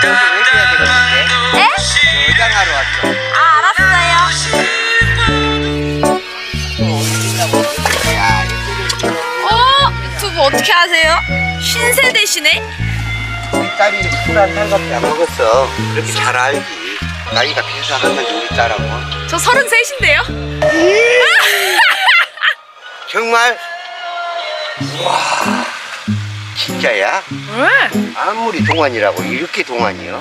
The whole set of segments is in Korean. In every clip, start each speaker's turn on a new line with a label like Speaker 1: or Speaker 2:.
Speaker 1: 해줘야 되겠는데.
Speaker 2: 네?
Speaker 1: 여장하러 왔어.
Speaker 2: 아, 알았어요. 유튜브 어떻게 하세요? 신세대시네?
Speaker 1: 우리 딸이 21살밖에 안 먹었어. 그렇게 잘 알지. 나이가 비슷하면 우리 딸하고.
Speaker 2: 저 33인데요?
Speaker 1: 정말? 와, 진짜야?
Speaker 2: 왜?
Speaker 1: 아무리 동안이라고 이렇게 동안이요?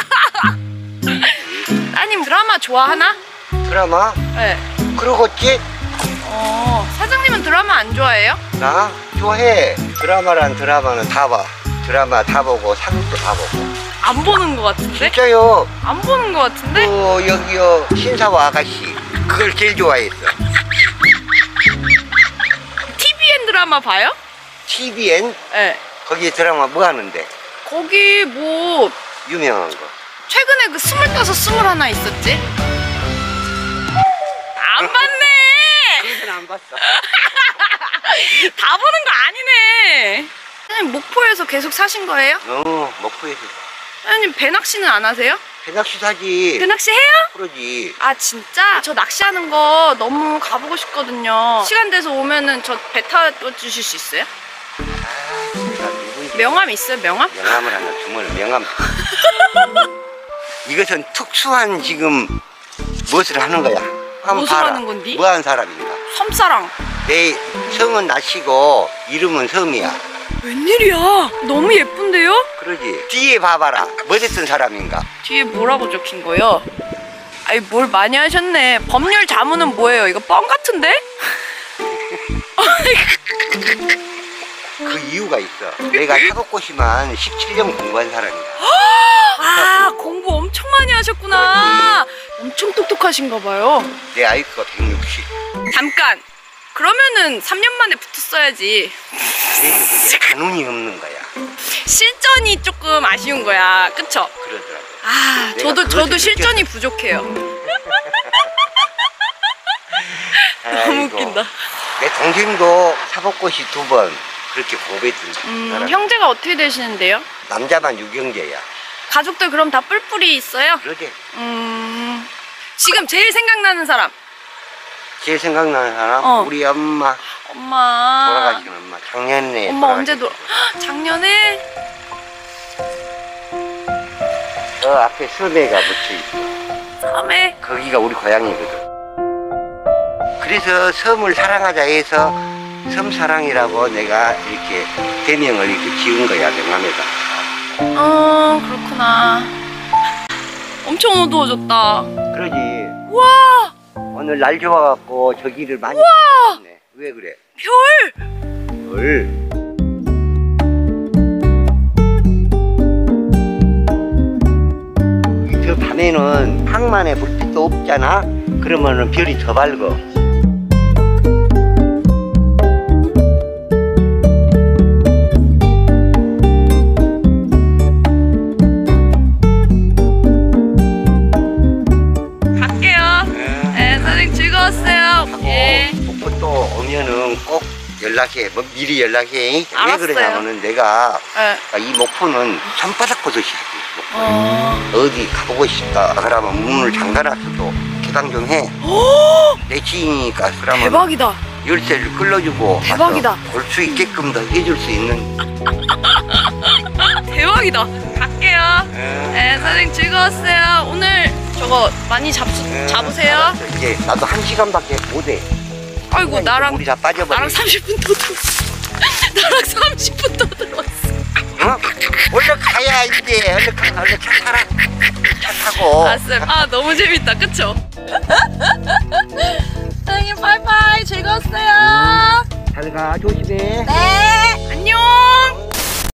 Speaker 2: 따님 드라마 좋아하나?
Speaker 1: 드라마?
Speaker 2: 네.
Speaker 1: 그러겠지?
Speaker 2: 사장님은 드라마 안 좋아해요?
Speaker 1: 나 좋아해. 드라마는 다 봐. 드라마 다 보고 사극도 다 보고.
Speaker 2: 안 보는 것 같은데?
Speaker 1: 진짜요?
Speaker 2: 안 보는 것 같은데?
Speaker 1: 여기요 신사와 아가씨 그걸 제일 좋아했어.
Speaker 2: TVN 드라마 봐요?
Speaker 1: TVN?
Speaker 2: 네.
Speaker 1: 거기 드라마 뭐 하는데?
Speaker 2: 거기 뭐
Speaker 1: 유명한 거.
Speaker 2: 최근에 그 25, 21 있었지? 안 봤네!
Speaker 1: 그래서 안 봤어.
Speaker 2: 다 보는 거 아니네. 사장님 목포에서 계속 사신 거예요?
Speaker 1: 먹포에서.
Speaker 2: 사장님 배낚시는 안 하세요?
Speaker 1: 배낚시 사지.
Speaker 2: 배낚시 해요?
Speaker 1: 그러지.
Speaker 2: 아 진짜? 저 낚시하는 거 너무 가보고 싶거든요. 시간 돼서 오면은 저 배 타주실 수 있어요?
Speaker 1: 내가 누군지.
Speaker 2: 명함 있어요? 명함?
Speaker 1: 명함을 하나 주면 명함. 이것은 특수한 지금 무엇을 하는 거야? 한번
Speaker 2: 무엇을
Speaker 1: 봐라.
Speaker 2: 하는 건디?
Speaker 1: 뭐한 사람인가?
Speaker 2: 섬사랑.
Speaker 1: 내 성은 나시고 이름은 섬이야.
Speaker 2: 웬일이야? 너무 예쁜데요?
Speaker 1: 그러지. 뒤에 봐봐라. 뭐 됐던 사람인가?
Speaker 2: 뒤에 뭐라고 적힌 거요? 아니 뭘 많이 하셨네. 법률 자문은 뭐예요? 이거 뻥 같은데?
Speaker 1: 그 이유가 있어. 내가 사법고시만 17년 공부한 사람이야.
Speaker 2: 아 공부 엄청 많이 하셨구나. 엄청 똑똑하신가 봐요.
Speaker 1: 내 IQ가 160.
Speaker 2: 잠깐. 그러면은 3년 만에 붙었어야지.
Speaker 1: 그래서 그게 간운이 없는 거야.
Speaker 2: 실전이 조금 아쉬운 거야. 그쵸?
Speaker 1: 그러더라고.
Speaker 2: 아
Speaker 1: 내가
Speaker 2: 저도
Speaker 1: 그것을
Speaker 2: 실전이 부족해요. 너무 웃긴다.
Speaker 1: 내 동생도 사법고시 2번 그렇게 공부했던 사람.
Speaker 2: 형제가 어떻게 되시는데요?
Speaker 1: 남자만 유경재야.
Speaker 2: 가족들 그럼 다 뿔뿔이 있어요?
Speaker 1: 그러지.
Speaker 2: 지금 제일 생각나는 사람.
Speaker 1: 제일 생각나는 사람? 우리 엄마.
Speaker 2: 엄마.
Speaker 1: 돌아가신 엄마. 작년에
Speaker 2: 엄마 언제
Speaker 1: 돌아가신
Speaker 2: 작년에?
Speaker 1: 저 앞에 섬에가 붙어있어.
Speaker 2: 섬에?
Speaker 1: 거기가 우리 고향이거든. 그래서 섬을 사랑하자 해서 섬사랑이라고 내가 이렇게 대명을 이렇게 지은 거야, 명함에다.
Speaker 2: 그렇구나. 엄청 어두워졌다.
Speaker 1: 그러지.
Speaker 2: 우와!
Speaker 1: 오늘 날 좋아갖고 저기를 많이
Speaker 2: 우와!
Speaker 1: 봤네. 왜 그래?
Speaker 2: 별!
Speaker 1: 별. 저 밤에는 항만에 불빛도 없잖아? 그러면은 별이 더 밝어. 목포 또 오면은 꼭 연락해. 뭐 미리 연락해.
Speaker 2: 알았어요.
Speaker 1: 왜 그러냐면은 내가
Speaker 2: 네.
Speaker 1: 이 목포는 손바닥 보듯이 하지. 어디 가보고 싶다 그러면 문을 잠가놨어도 개방 좀 해. 내 지인이니까 그러면
Speaker 2: 대박이다.
Speaker 1: 열쇠를 끌어주고
Speaker 2: 대박이다.
Speaker 1: 볼 수 있게끔 더 해줄 수 있는.
Speaker 2: 대박이다. 갈게요. 네, 사장님 즐거웠어요. 오늘 저거 많이 잡으세요.
Speaker 1: 알았어. 이제 나도 1시간밖에 못해.
Speaker 2: 아이고 나랑
Speaker 1: 우리 다 빠져버려.
Speaker 2: 나랑 30분 더 들었어. 나랑 30분 더 들었어.
Speaker 1: 어? 얼른 가야 이제. 얼른 차 타라. 차 타고.
Speaker 2: 알았어요. 아 너무 재밌다. 그쵸? 사장님 바이바이. 즐거웠어요.
Speaker 1: 잘 가. 조심해.
Speaker 2: 네. 안녕.